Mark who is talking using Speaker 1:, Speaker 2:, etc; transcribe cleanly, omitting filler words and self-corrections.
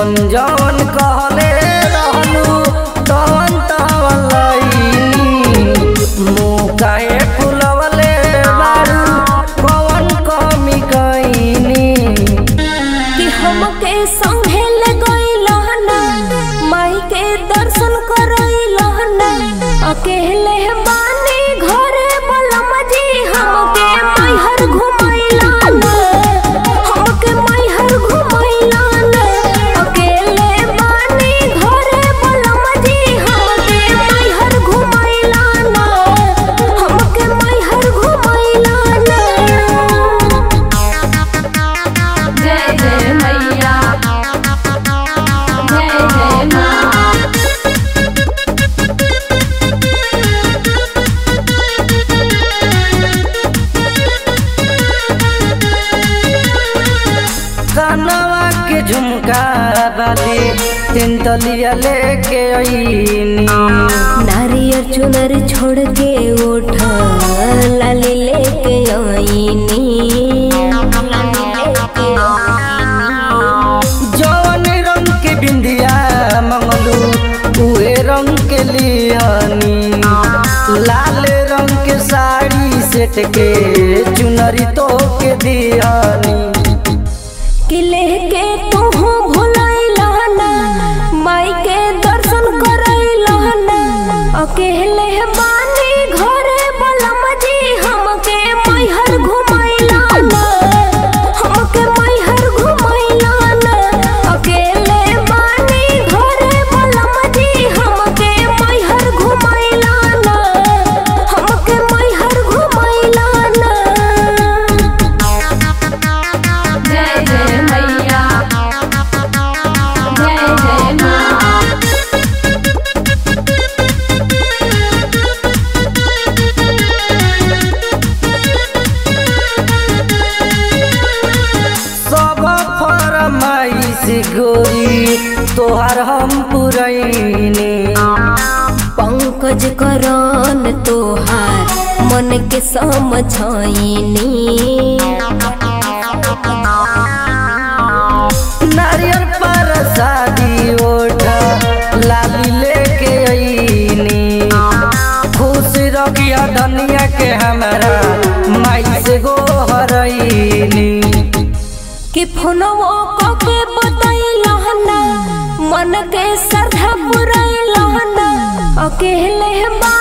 Speaker 1: जौन जौन कहले रहलू तवन तवन लईनी मुँह काहे फुलवले बारू कवन कमी कईनी
Speaker 2: कि हमके संगे ले गइलहना माई के दर्शन करइलहना अकेले बानी घरे बलम जी हमके मैहर घुमइलाना हमके मैहर घुमइलाना अकेले बानी घरे बलम जी हमके मैहर घुमइलाना हमके मैहर घुमइलाना। जय जय मैया जय जय माँ।
Speaker 1: कनवा के झुमका बाली तीन तलिया लेके आईनी
Speaker 2: नारियल चुनर छोड़ के उठा लाली लेके आईनी
Speaker 1: जौन रंग के बिंदिया मंगलू उहे रंग के लियानी लाल रंग के साड़ी सेट के चुनरी तो के दियानी
Speaker 2: कि लेके तू भुलैलहना माई के दर्शन करैलहना अकेले बानी घरे बलम जी हमके मैहर घुमैलाना हमके मैहर घुमैलाना अकेले बानी घरे बलम जी हमके मैहर घुमैलाना हमके मैहर घुमैलाना। जय जय मैया जय जय माँ।
Speaker 1: सब फरमाइश गोरी तोहार हम पुरैनी
Speaker 2: पंकज करन तोहार मन के समझाइनी
Speaker 1: नारियल पर शादी ओठ लाली लेके आईनी खुश रखिया धनिया के हमारा माई से गोहरैनी
Speaker 2: कि फोनवो के बतैलहना मन के श्रद्धा पुरैलहना अकेले बा